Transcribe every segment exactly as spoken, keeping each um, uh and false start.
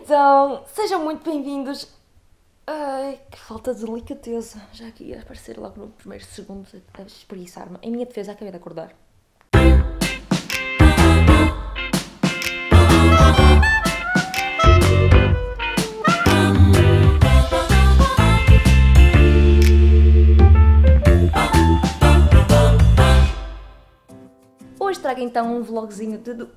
Então, sejam muito bem-vindos. Ai, que falta de delicadeza. Já aqui ia aparecer logo nos primeiros segundos a espreguiçar-me. Em minha defesa, acabei de acordar. Hoje trago então um vlogzinho de...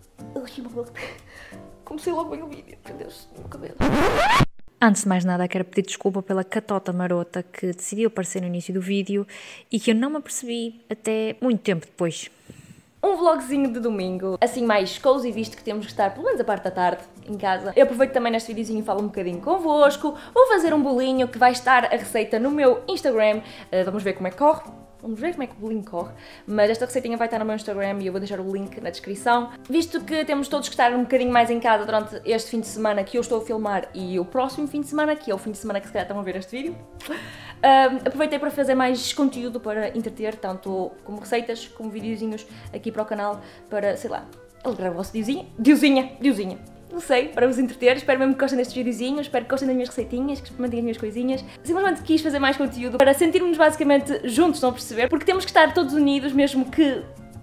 Comecei logo bem o vídeo, meu Deus, no meu cabelo. Antes de mais nada, quero pedir desculpa pela catota marota que decidiu aparecer no início do vídeo e que eu não me apercebi até muito tempo depois. Um vlogzinho de domingo, assim mais cozy, visto que temos que estar pelo menos a parte da tarde em casa. Eu aproveito também neste videozinho e falo um bocadinho convosco. Vou fazer um bolinho que vai estar a receita no meu Instagram. Uh, vamos ver como é que corre. Vamos ver como é que o bolinho corre, mas esta receitinha vai estar no meu Instagram e eu vou deixar o link na descrição. Visto que temos todos que estar um bocadinho mais em casa durante este fim de semana que eu estou a filmar e o próximo fim de semana, que é o fim de semana que se calhar estão a ver este vídeo, uh, aproveitei para fazer mais conteúdo para entreter, tanto como receitas, como videozinhos aqui para o canal, para, sei lá, alegrar o vosso diozinho, diozinha, diozinha. Não sei, para vos entreter, espero mesmo que gostem destes videozinhos, espero que gostem das minhas receitinhas, que experimentem as minhas coisinhas. Simplesmente quis fazer mais conteúdo para sentirmos basicamente juntos, estão a perceber? Porque temos que estar todos unidos, mesmo que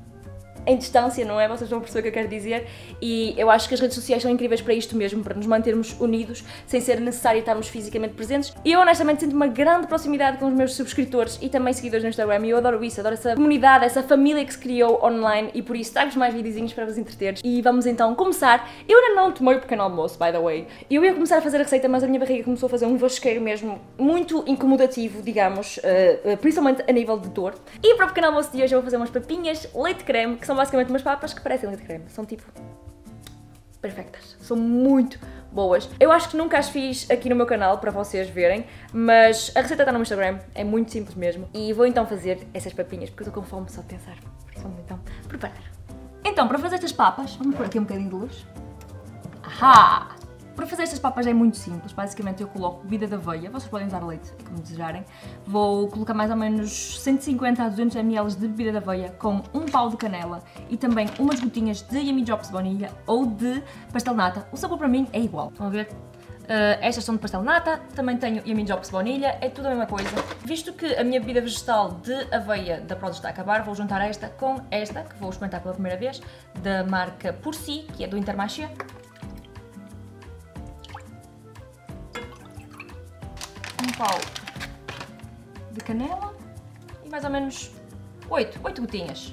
em distância, não é? Vocês estão a perceber o que eu quero dizer? E eu acho que as redes sociais são incríveis para isto mesmo, para nos mantermos unidos, sem ser necessário estarmos fisicamente presentes. E eu honestamente sinto uma grande proximidade com os meus subscritores e também seguidores no Instagram, e eu adoro isso, adoro essa comunidade, essa família que se criou online, e por isso trago-vos mais videozinhos para vos entreter. E vamos então começar. Eu ainda não tomei o pequeno almoço, by the way. Eu ia começar a fazer a receita, mas a minha barriga começou a fazer um enrosqueiro mesmo muito incomodativo, digamos, uh, uh, principalmente a nível de dor. E para o pequeno almoço de hoje eu vou fazer umas papinhas leite creme, que são basicamente umas papas que parecem leite creme, são tipo perfeitas, são muito boas. Eu acho que nunca as fiz aqui no meu canal para vocês verem, mas a receita está no meu Instagram, é muito simples mesmo. E vou então fazer essas papinhas, porque eu estou com fome só de pensar, por isso vamos então preparar. Então, para fazer estas papas, vamos pôr aqui um bocadinho de luz. Ahá! Para fazer estas papas é muito simples, basicamente eu coloco bebida de aveia, vocês podem usar leite, como desejarem. Vou colocar mais ou menos cento e cinquenta a duzentos mililitros de bebida de aveia com um pau de canela e também umas gotinhas de Yummy Drops de baunilha ou de pastel de nata. O sabor para mim é igual, estão a ver? Uh, estas são de pastel de nata, também tenho Yummy Drops de baunilha, é tudo a mesma coisa. Visto que a minha bebida vegetal de aveia da Prozis está a acabar, vou juntar esta com esta, que vou experimentar pela primeira vez, da marca Por Si, que é do Intermarché. Um pau de canela e mais ou menos oito, oito gotinhas.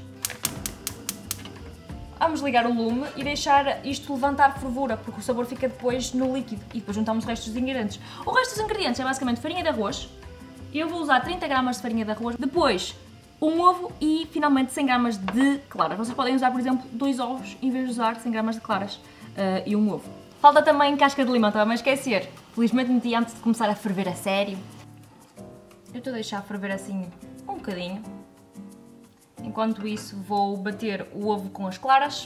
Vamos ligar o lume e deixar isto levantar fervura, porque o sabor fica depois no líquido e depois juntamos o resto dos ingredientes. O resto dos ingredientes é basicamente farinha de arroz. Eu vou usar trinta gramas de farinha de arroz, depois um ovo e finalmente cem gramas de claras. Vocês podem usar, por exemplo, dois ovos em vez de usar cem gramas de claras uh, e um ovo. Falta também casca de limão, estava a esquecer. Felizmente meti antes de começar a ferver a sério. Eu estou a deixar ferver assim um bocadinho. Enquanto isso vou bater o ovo com as claras.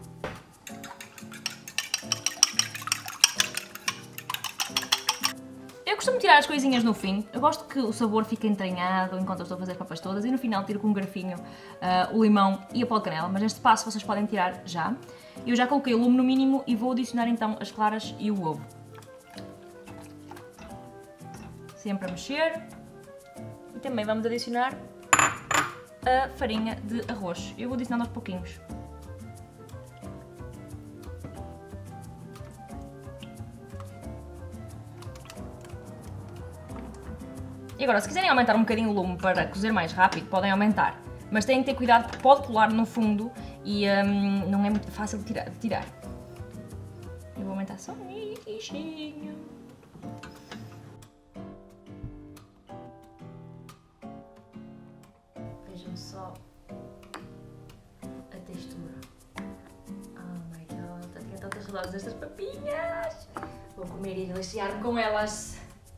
Eu costumo tirar as coisinhas no fim. Eu gosto que o sabor fique entranhado enquanto eu estou a fazer as papas todas e no final tiro com um garfinho uh, o limão e a pó de canela, mas neste passo vocês podem tirar já. Eu já coloquei o lume no mínimo e vou adicionar então as claras e o ovo. Sempre a mexer. E também vamos adicionar a farinha de arroz. Eu vou adicionando aos pouquinhos. E agora, se quiserem aumentar um bocadinho o lume para cozer mais rápido, podem aumentar. Mas têm que ter cuidado porque pode colar no fundo e hum, não é muito fácil de tirar, de tirar. Eu vou aumentar só um bichinho. Vejam só a textura. Oh my god, tenho tantas saudades destas papinhas. Vou comer e deliciar-me com elas.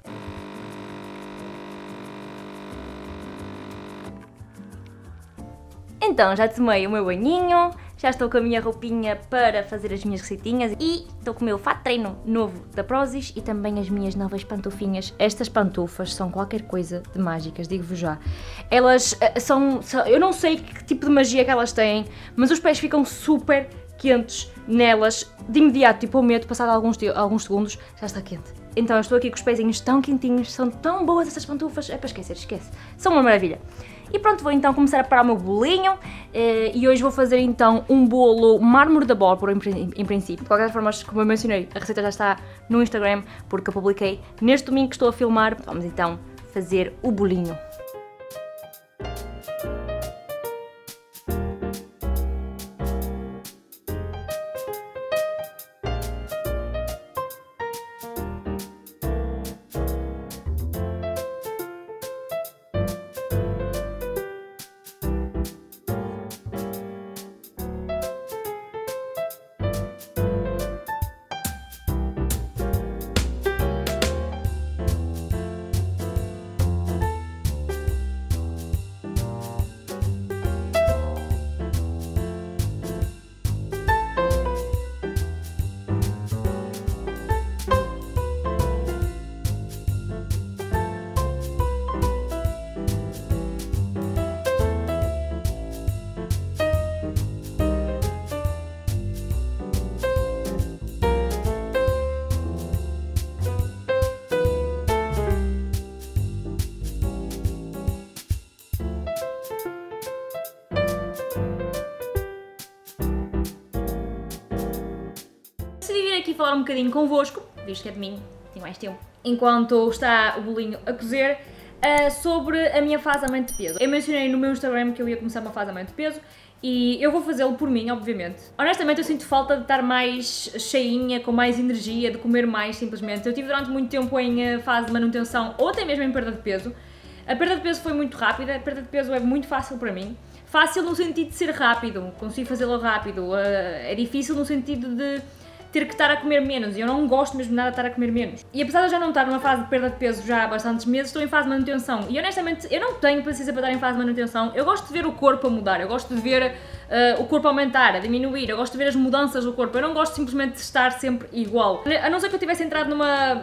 Então, já tomei o meu banhinho, já estou com a minha roupinha para fazer as minhas receitinhas e estou com o meu fato de treino novo da Prozis e também as minhas novas pantufinhas. Estas pantufas são qualquer coisa de mágicas, digo-vos já. Elas uh, são, são... eu não sei que tipo de magia que elas têm, mas os pés ficam super quentes nelas, de imediato, tipo, eu meto, passado alguns, alguns segundos, já está quente. Então eu estou aqui com os pezinhos tão quentinhos, são tão boas essas pantufas, é para esquecer, esquece, são uma maravilha. E pronto, vou então começar a preparar o meu bolinho e hoje vou fazer então um bolo mármore da Bórbora em princípio. De qualquer forma, como eu mencionei, a receita já está no Instagram porque eu publiquei neste domingo que estou a filmar. Vamos então fazer o bolinho. Decidi vir aqui falar um bocadinho convosco, visto que é de mim, tem mais tempo, enquanto está o bolinho a cozer, uh, sobre a minha fase aumento de peso. Eu mencionei no meu Instagram que eu ia começar uma fase aumento de peso e eu vou fazê-lo por mim, obviamente. Honestamente, eu sinto falta de estar mais cheinha, com mais energia, de comer mais, simplesmente. Eu tive durante muito tempo em fase de manutenção ou até mesmo em perda de peso. A perda de peso foi muito rápida, a perda de peso é muito fácil para mim. Fácil no sentido de ser rápido, consigo fazê-lo rápido. Uh, é difícil no sentido de ter que estar a comer menos, e eu não gosto mesmo nada de estar a comer menos. E apesar de eu já não estar numa fase de perda de peso já há bastantes meses, estou em fase de manutenção. E honestamente, eu não tenho paciência para estar em fase de manutenção. Eu gosto de ver o corpo a mudar, eu gosto de ver uh, o corpo a aumentar, a diminuir, eu gosto de ver as mudanças do corpo. Eu não gosto simplesmente de estar sempre igual. A não ser que eu tivesse entrado numa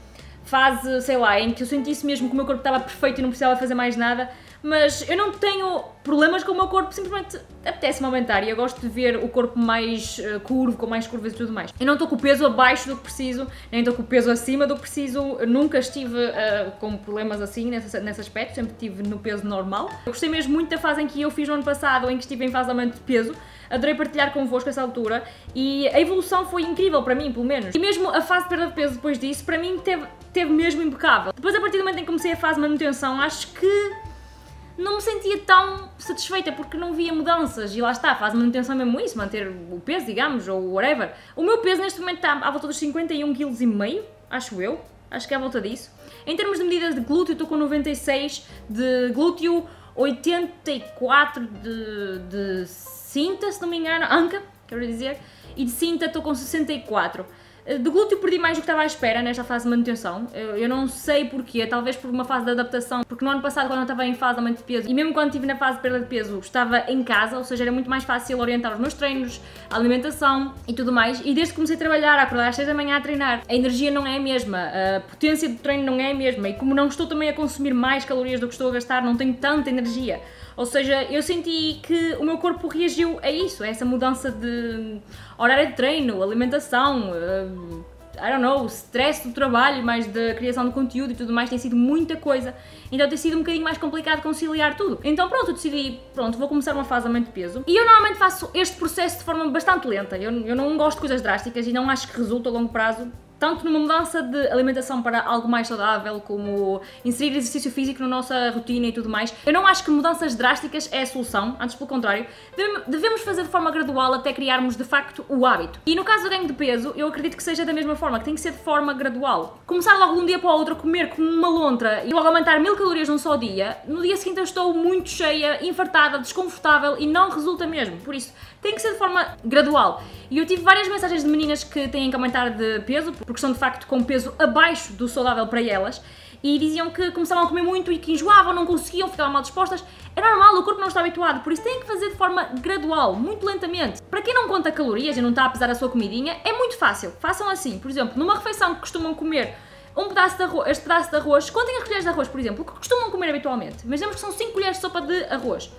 fase, sei lá, em que eu sentisse mesmo que o meu corpo estava perfeito e não precisava fazer mais nada. Mas eu não tenho problemas com o meu corpo, simplesmente apetece-me aumentar e eu gosto de ver o corpo mais uh, curvo, com mais curvas e tudo mais. Eu não estou com o peso abaixo do que preciso, nem estou com o peso acima do que preciso, eu nunca estive uh, com problemas assim nesse, nesse aspecto, sempre estive no peso normal. Eu gostei mesmo muito da fase em que eu fiz no ano passado, em que estive em fase de aumento de peso, adorei partilhar convosco essa altura e a evolução foi incrível para mim, pelo menos. E mesmo a fase de perda de peso depois disso, para mim teve, teve mesmo impecável. Depois, a partir do momento em que comecei a fase de manutenção, acho que não me sentia tão satisfeita porque não via mudanças e lá está, faz manutenção mesmo isso, manter o peso, digamos, ou whatever. O meu peso neste momento está à volta dos cinquenta e um vírgula cinco quilos, acho eu, acho que é à volta disso. Em termos de medidas de glúteo, estou com noventa e seis de glúteo, oitenta e quatro de, de cinta, se não me engano, anca, quero dizer, e de cinta estou com sessenta e quatro. De glúteo perdi mais do que estava à espera nesta fase de manutenção, eu, eu não sei porquê, talvez por uma fase de adaptação, porque no ano passado quando eu estava em fase de aumento de peso e mesmo quando estive na fase de perda de peso estava em casa, ou seja, era muito mais fácil orientar os meus treinos, a alimentação e tudo mais, e desde que comecei a trabalhar, a acordar às seis da manhã a treinar, a energia não é a mesma, a potência do treino não é a mesma e como não estou também a consumir mais calorias do que estou a gastar, não tenho tanta energia. Ou seja, eu senti que o meu corpo reagiu a isso, a essa mudança de horário de treino, alimentação, uh, I don't know, stress do trabalho, mais da criação de conteúdo e tudo mais, tem sido muita coisa, então tem sido um bocadinho mais complicado conciliar tudo. Então pronto, eu decidi, pronto, vou começar uma fase de aumento de peso e eu normalmente faço este processo de forma bastante lenta, eu, eu não gosto de coisas drásticas e não acho que resulta a longo prazo, tanto numa mudança de alimentação para algo mais saudável, como inserir exercício físico na nossa rotina e tudo mais. Eu não acho que mudanças drásticas é a solução, antes pelo contrário, devemos fazer de forma gradual até criarmos de facto o hábito. E no caso do ganho de peso, eu acredito que seja da mesma forma, que tem que ser de forma gradual. Começar logo de um dia para o outro a comer como uma lontra e logo aumentar mil calorias num só dia, no dia seguinte eu estou muito cheia, infartada, desconfortável e não resulta mesmo. Por isso, tem que ser de forma gradual. E eu tive várias mensagens de meninas que têm que aumentar de peso, porque estão de facto com peso abaixo do saudável para elas, e diziam que começavam a comer muito e que enjoavam, não conseguiam, ficavam mal dispostas. É normal, o corpo não está habituado, por isso têm que fazer de forma gradual, muito lentamente. Para quem não conta calorias e não está a pesar a sua comidinha, é muito fácil. Façam assim, por exemplo, numa refeição que costumam comer um pedaço de arroz, este pedaço de arroz, contem as colheres de arroz, por exemplo, o que costumam comer habitualmente. Imaginemos que são cinco colheres de sopa de arroz.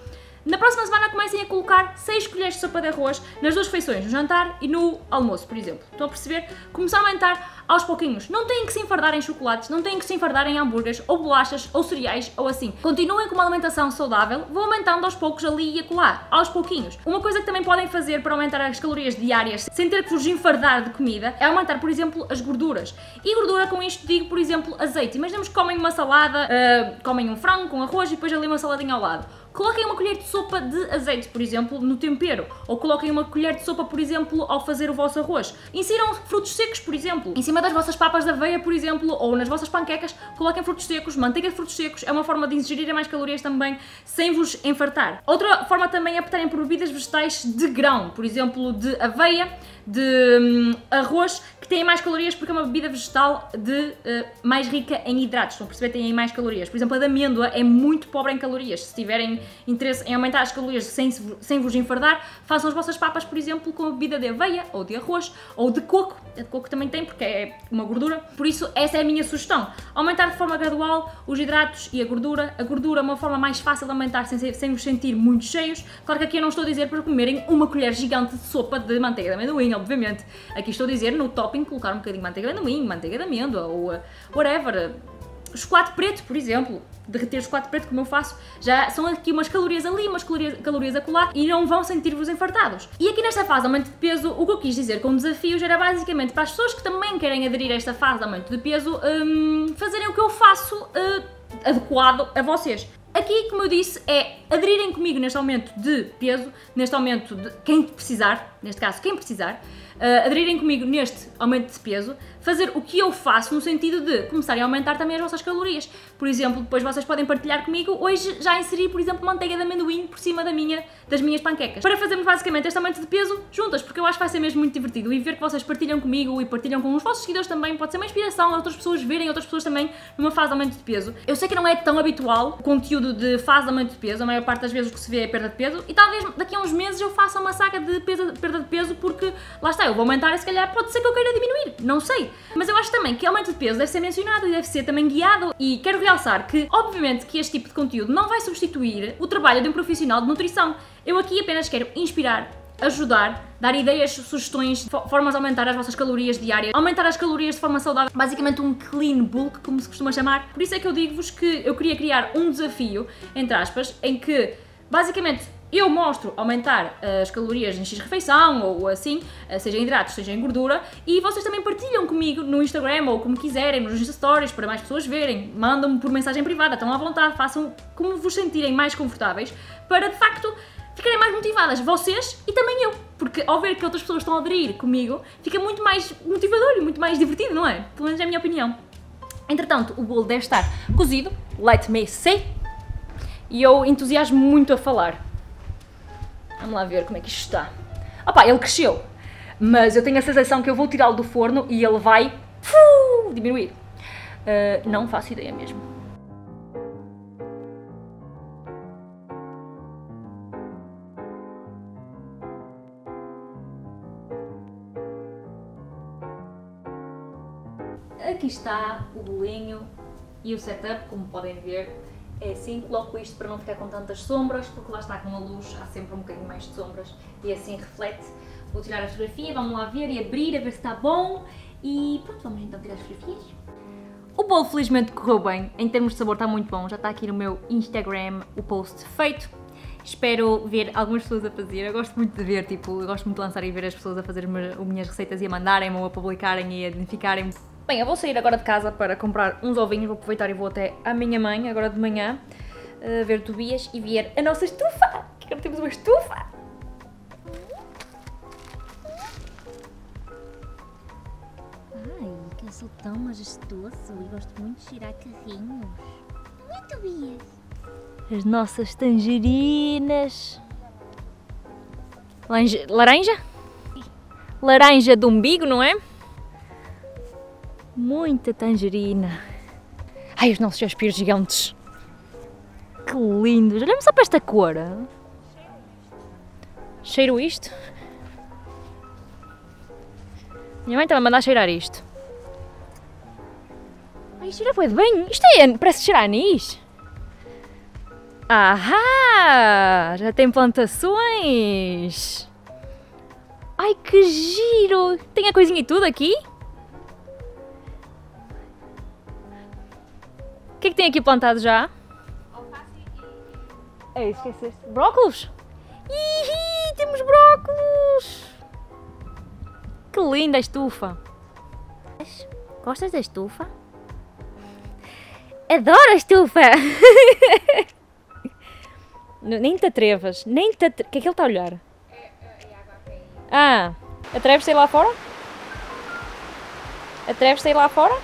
Na próxima semana comecem a colocar seis colheres de sopa de arroz nas duas refeições, no jantar e no almoço, por exemplo. Estão a perceber? Começar a aumentar aos pouquinhos. Não têm que se enfardar em chocolates, não têm que se enfardar em hambúrgueres, ou bolachas, ou cereais, ou assim. Continuem com uma alimentação saudável, vão aumentando aos poucos ali e acolá, aos pouquinhos. Uma coisa que também podem fazer para aumentar as calorias diárias, sem ter que vos enfardar de comida, é aumentar, por exemplo, as gorduras. E gordura, com isto digo, por exemplo, azeite. Imaginemos que comem uma salada, uh, comem um frango com arroz e depois ali uma saladinha ao lado. Coloquem uma colher de sopa de azeite, por exemplo, no tempero. Ou coloquem uma colher de sopa, por exemplo, ao fazer o vosso arroz. Insiram frutos secos, por exemplo. Em cima das vossas papas de aveia, por exemplo, ou nas vossas panquecas, coloquem frutos secos, manteiga de frutos secos. É uma forma de ingerir mais calorias também, sem vos enfartar. Outra forma também é optarem por bebidas vegetais de grão. Por exemplo, de aveia, de hum, arroz, que têm mais calorias porque é uma bebida vegetal de, uh, mais rica em hidratos. Estão a perceber? Têm mais calorias. Por exemplo, a de amêndoa é muito pobre em calorias. Se tiverem interesse em aumentar as calorias sem, sem vos enfardar, façam as vossas papas, por exemplo, com a bebida de aveia, ou de arroz, ou de coco. A de coco também tem, porque é uma gordura. Por isso, essa é a minha sugestão. Aumentar de forma gradual os hidratos e a gordura. A gordura é uma forma mais fácil de aumentar sem, sem vos sentir muito cheios. Claro que aqui eu não estou a dizer para comerem uma colher gigante de sopa de manteiga de amendoim, obviamente. Aqui estou a dizer no topping colocar um bocadinho de manteiga de amendoim, manteiga de amêndoa, ou uh, whatever. Chocolate preto, por exemplo. Derreter chocolate preto, como eu faço, já são aqui umas calorias ali, umas calorias, calorias acolá, e não vão sentir-vos enfartados. E aqui nesta fase de aumento de peso, o que eu quis dizer com desafios era basicamente para as pessoas que também querem aderir a esta fase de aumento de peso, um, fazerem o que eu faço uh, adequado a vocês. Aqui, como eu disse, é aderirem comigo neste aumento de peso, neste aumento de quem precisar, neste caso quem precisar, uh, aderirem comigo neste aumento de peso, fazer o que eu faço no sentido de começarem a aumentar também as vossas calorias. Por exemplo, depois vocês podem partilhar comigo, hoje já inseri, por exemplo, manteiga de amendoim por cima da minha, das minhas panquecas. Para fazermos basicamente este aumento de peso juntas, porque eu acho que vai ser mesmo muito divertido e ver que vocês partilham comigo e partilham com os vossos seguidores também, pode ser uma inspiração a outras pessoas verem outras pessoas também numa fase de aumento de peso. Eu sei que não é tão habitual o conteúdo de fase de aumento de peso, a maior parte das vezes o que se vê é perda de peso e talvez daqui a uns meses eu faça uma saga de perda de peso porque, lá está, eu vou aumentar e se calhar pode ser que eu queira diminuir, não sei. Mas eu acho também que aumento de peso deve ser mencionado e deve ser também guiado e quero realçar que, obviamente, que este tipo de conteúdo não vai substituir o trabalho de um profissional de nutrição. Eu aqui apenas quero inspirar, ajudar, dar ideias, sugestões, formas de aumentar as vossas calorias diárias, aumentar as calorias de forma saudável, basicamente um clean bulk, como se costuma chamar. Por isso é que eu digo-vos que eu queria criar um desafio, entre aspas, em que, basicamente, eu mostro aumentar as calorias em X refeição, ou assim, seja em hidratos, seja em gordura, e vocês também partilham comigo no Instagram, ou como quiserem, nos Insta Stories, para mais pessoas verem, mandam-me por mensagem privada, estão à vontade, façam como vos sentirem mais confortáveis, para de facto ficarem mais motivadas, vocês e também eu, porque ao ver que outras pessoas estão a aderir comigo, fica muito mais motivador e muito mais divertido, não é? Pelo menos é a minha opinião. Entretanto, o bolo deve estar cozido, let me say, e eu entusiasmo muito a falar. Vamos lá ver como é que isto está. Opá, ele cresceu, mas eu tenho a sensação que eu vou tirá-lo do forno e ele vai uh, diminuir. Uh, não faço ideia mesmo. Aqui está o bolinho e o setup, como podem ver. É assim, coloco isto para não ficar com tantas sombras, porque lá está com a luz, há sempre um bocadinho mais de sombras e assim reflete. Vou tirar a fotografia, vamos lá ver e abrir, a ver se está bom e pronto, vamos então tirar as fotografias. O bolo felizmente correu bem, em termos de sabor está muito bom, já está aqui no meu Instagram o post feito. Espero ver algumas pessoas a fazer, eu gosto muito de ver, tipo, eu gosto muito de lançar e ver as pessoas a fazer as minhas receitas e a mandarem-me ou a publicarem e a identificarem-me. Bem, eu vou sair agora de casa para comprar uns ovinhos, vou aproveitar e vou até à minha mãe, agora de manhã, uh, ver Tobias e ver a nossa estufa, que agora temos uma estufa! Ai, que eu sou tão majestoso e gosto muito de cheirar carrinhos. Não é, Tobias? As nossas tangerinas. Laranja? Laranja? Laranja de umbigo, não é? Muita tangerina. Ai, os nossos suspiros gigantes. Que lindos. Olha-me só para esta cor. Cheiro isto. Minha mãe estava a mandar cheirar isto. Ai, cheira bué de bem. Isto é, parece cheirar anis. Ahá! Já tem plantações! Ai, que giro! Tem a coisinha e tudo aqui? O que é que tem aqui plantado já? É, esqueceste. Brócolos? Ih, temos brócolos! Que linda a estufa! Gostas da estufa? Adoro a estufa! Nem te atrevas, nem te atrevas. O que é que ele está a olhar? Ah, atreves-te a ir lá fora? Atreves-te a ir lá fora?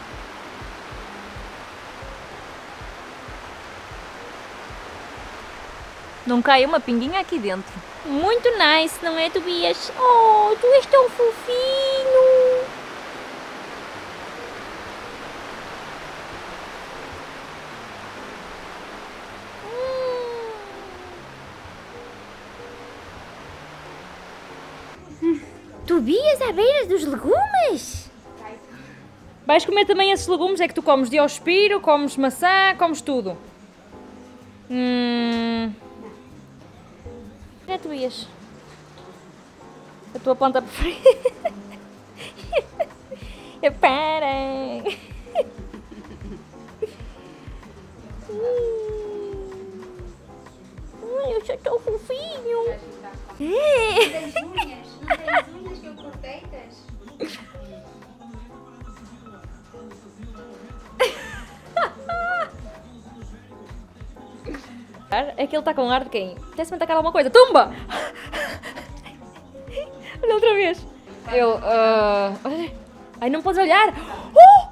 Não cai uma pinguinha aqui dentro. Muito nice, não é, Tobias? Oh, tu és tão fofinho! Hum. Tobias, à beira dos legumes? Vais comer também esses legumes? É que tu comes diospiro, comes maçã, comes tudo. Hum... É, Tobias? A tua planta preferida? Para! Ai, eu sou tão fofinho! Não tens unhas? Não tens unhas que eu cortei-tas? É que ele está com ar de quem? Parece-me atacar alguma coisa. Tumba! Olha outra vez. Ele... Uh... Ai, não podes olhar! Uh!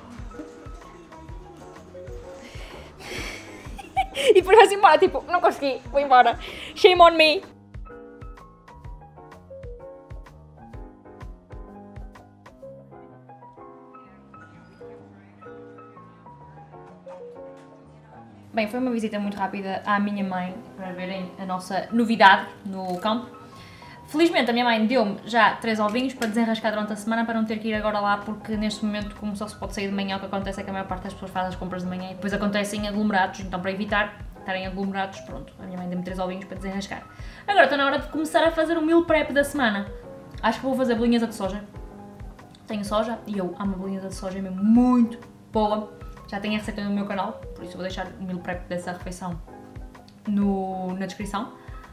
E depois vai-se embora, tipo, não consegui, vou embora. Shame on me. Bem, foi uma visita muito rápida à minha mãe para verem a nossa novidade no campo. Felizmente a minha mãe deu-me já três ovinhos para desenrascar durante a semana para não ter que ir agora lá, porque neste momento, como só se pode sair de manhã, o que acontece é que a maior parte das pessoas faz as compras de manhã e depois acontecem aglomerados, então para evitar estarem aglomerados, pronto, a minha mãe deu-me três ovinhos para desenrascar. Agora está na hora de começar a fazer o meal prep da semana. Acho que vou fazer bolinhas de soja. Tenho soja e eu amo bolinhas de soja, é mesmo muito boa. Já tenho a receita no meu canal, por isso vou deixar o meal prep dessa refeição no, na descrição.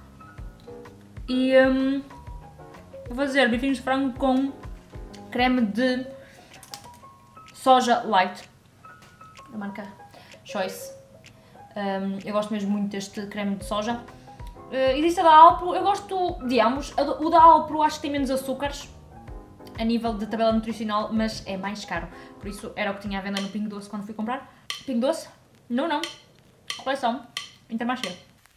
E um, vou fazer bifinhos de frango com creme de soja light, da marca Choice. Um, eu gosto mesmo muito deste creme de soja. Uh, existe a da Alpro, eu gosto de ambos. O da Alpro acho que tem menos açúcares a nível de tabela nutricional, mas é mais caro. Por isso era o que tinha à venda no Pingo Doce quando fui comprar. Pingo Doce? Não, não. Coleção Intermarché.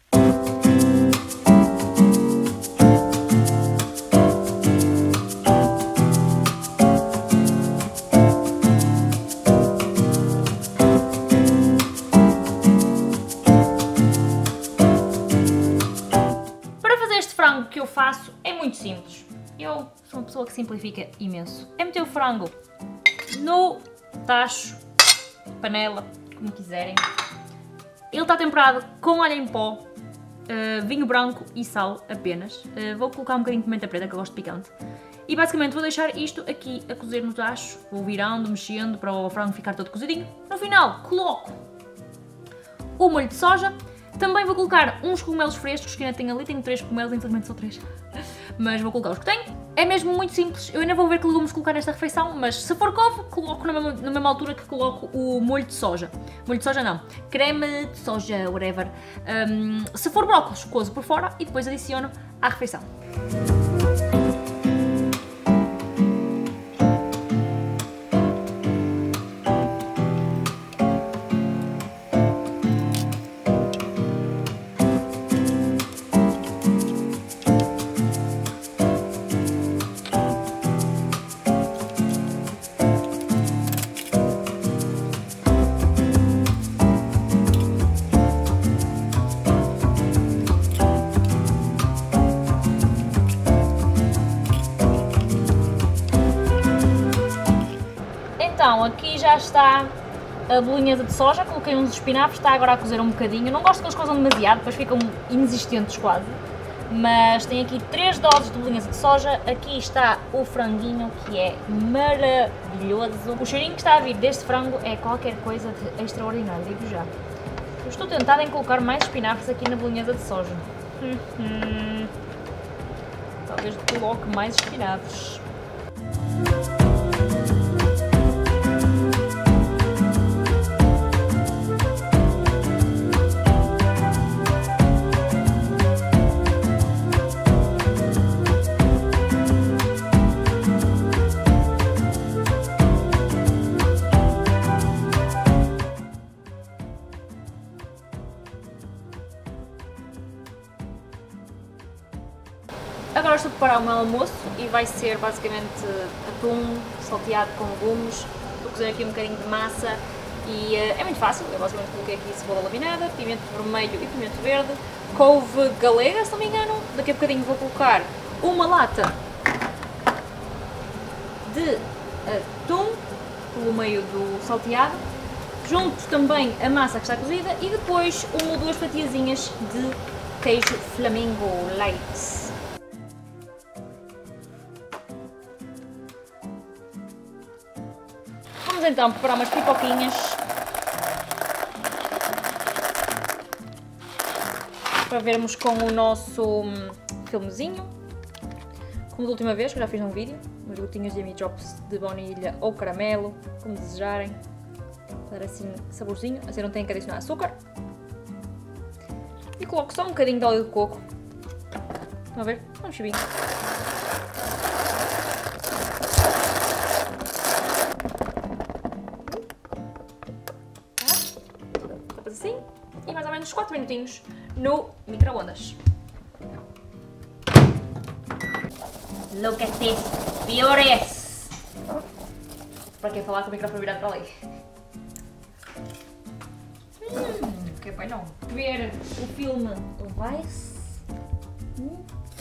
Para fazer este frango que eu faço é muito simples. Eu sou uma pessoa que simplifica imenso. É meter o frango no tacho, panela, como quiserem. Ele está temperado com alho em pó, uh, vinho branco e sal apenas. Uh, vou colocar um bocadinho de pimenta preta, que eu gosto de picante. E basicamente vou deixar isto aqui a cozer no tacho. Vou virando, mexendo para o frango ficar todo cozidinho. No final coloco o molho de soja. Também vou colocar uns cogumelos frescos que ainda tenho ali. Tenho três cogumelos, infelizmente só três. Mas vou colocar os que tenho. É mesmo muito simples. Eu ainda vou ver que legumes colocar nesta refeição, mas se for couve, coloco na mesma, na mesma altura que coloco o molho de soja. Molho de soja não. Creme de soja, whatever. Um, se for brócolis, cozo por fora e depois adiciono à refeição. Então, aqui já está a bolonhesa de soja, coloquei uns espinafres, está agora a cozer um bocadinho. Eu não gosto que eles cozam demasiado, depois ficam inexistentes quase. Mas tem aqui três doses de bolonhesa de soja, aqui está o franguinho que é maravilhoso. O cheirinho que está a vir deste frango é qualquer coisa de extraordinário, digo já. Eu estou tentada em colocar mais espinafres aqui na bolonhesa de soja. Uhum. Talvez coloque mais espinafres. Agora estou a preparar o meu almoço e vai ser basicamente atum salteado com legumes. Vou cozer aqui um bocadinho de massa e uh, é muito fácil. Eu basicamente coloquei aqui cebola laminada, pimento vermelho e pimento verde, couve galega, se não me engano. Daqui a bocadinho vou colocar uma lata de atum pelo meio do salteado. Junto também a massa que está cozida e depois uma ou duas fatiazinhas de queijo Flamingo Light. Vamos então preparar umas pipoquinhas para vermos com o nosso filmezinho, como da última vez que eu já fiz num vídeo, umas gotinhas de Yummy Drops de baunilha ou caramelo, como desejarem, para dar assim saborzinho, assim não tem que adicionar açúcar. E coloco só um bocadinho de óleo de coco, estão a ver? Um chibinho. Assim, e mais ou menos quatro minutinhos no micro-ondas. Look at this, beauties! Para quem falar com o microfone virado para ali. Hum, que bem não. Ver o filme Vice. Hum.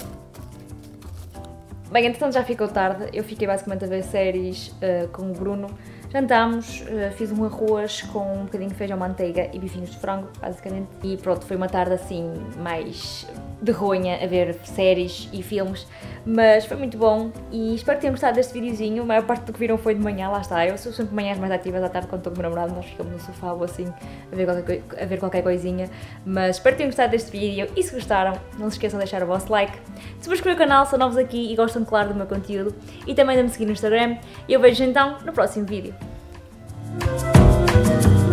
Bem, entretanto já ficou tarde. Eu fiquei basicamente a ver séries uh, com o Bruno. Jantámos, uh, fiz um arroz com um bocadinho de feijão, manteiga e bifinhos de frango, basicamente. E pronto, foi uma tarde assim, mais de ronha, a ver séries e filmes. Mas foi muito bom e espero que tenham gostado deste videozinho. A maior parte do que viram foi de manhã, lá está. Eu sou sempre manhãs mais ativas, à tarde quando estou com o meu namorado, nós ficamos no sofá ou assim, a ver, qualquer, a ver qualquer coisinha. Mas espero que tenham gostado deste vídeo e se gostaram, não se esqueçam de deixar o vosso like. Subscrevam o canal, são novos aqui e gostam, claro, do meu conteúdo. E também de me seguir no Instagram. E eu vejo então no próximo vídeo.